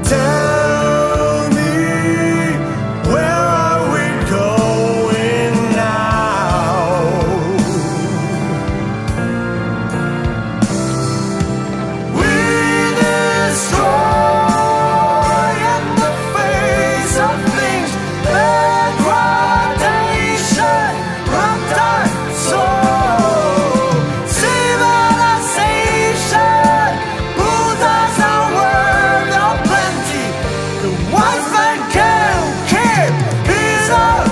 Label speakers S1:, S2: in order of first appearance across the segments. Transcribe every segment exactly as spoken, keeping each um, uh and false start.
S1: Tell me, where are we going now? We destroy in the face of things, degradation, wrapped our soul. Civilization put us a world of plenty. The ones that can keep is our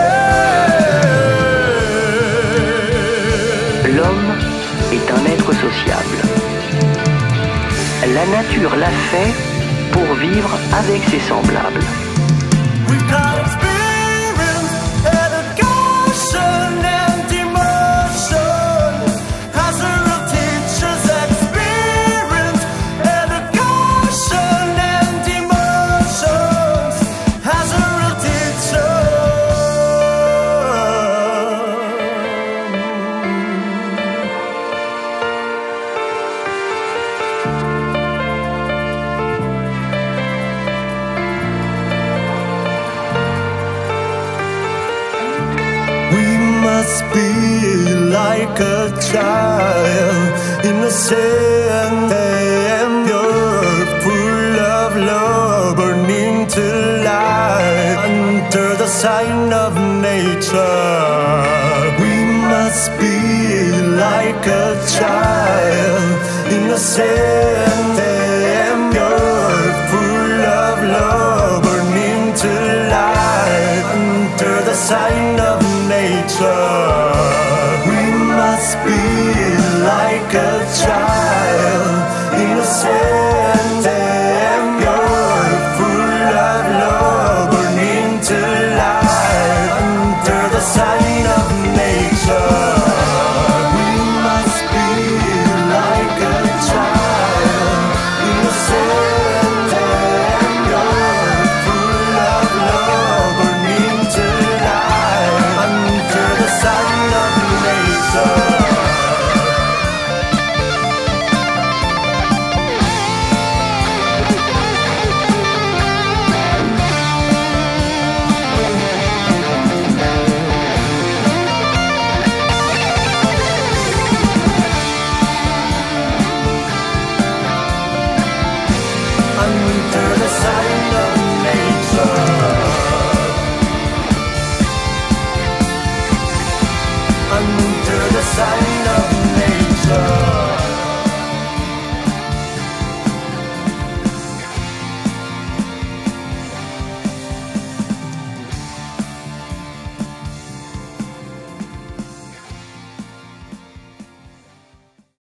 S1: blame.
S2: L'homme est un être sociable. La nature l'a fait pour vivre avec ses semblables.
S1: We've got experience, education, and emotion. As a real teacher's experience, education, and emotions. As a real teacher. We must be like a child, innocent and pure, full of love, burning to life under the sign of nature. We must be like a child, innocent and pure, full of love, burning to life under the sign of